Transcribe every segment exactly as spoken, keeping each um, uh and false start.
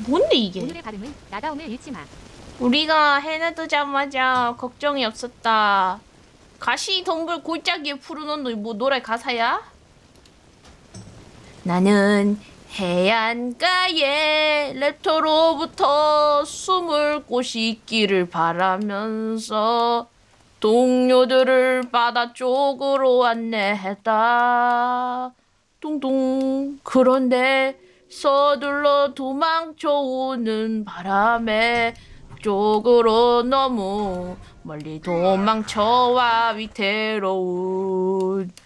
뭔데 이게? 오늘의 발음은 나다움을 잃지 마. 우리가 해놔두자마자 걱정이 없었다. 가시 덩굴 골짜기에 푸른 언도 뭐 노래 가사야? 나는 해안가에 랩터로부터 숨을 곳이 있기를 바라면서 동료들을 바다 쪽으로 안내했다. 둥둥. 그런데 서둘러 도망쳐오는 바람에 쪽으로 너무 멀리 도망쳐와 위태로운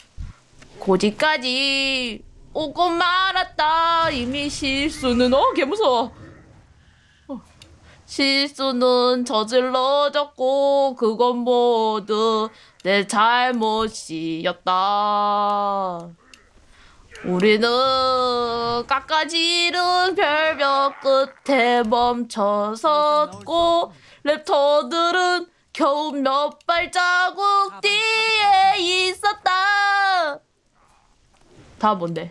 고지까지 오고 말았다. 이미 실수는 어 개무서워. 어. 실수는 저질러졌고 그건 모두 내 잘못이었다. 우리는 깎아지른 별벽 끝에 멈춰섰고 랩터들은 겨우 몇 발자국 뒤에 있었다. 다 뭔데?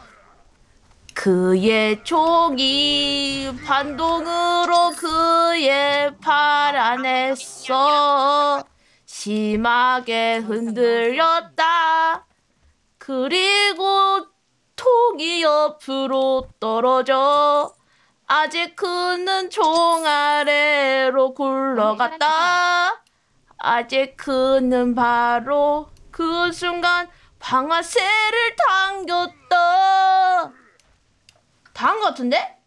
그의 총이 반동으로 그의 팔 안에서 심하게 흔들렸다. 그리고 통이 옆으로 떨어져 아직 그는 총 아래로 굴러갔다. 아직 그는 바로 그 순간 방아쇠를 당겼다. 다 한 것 같은데?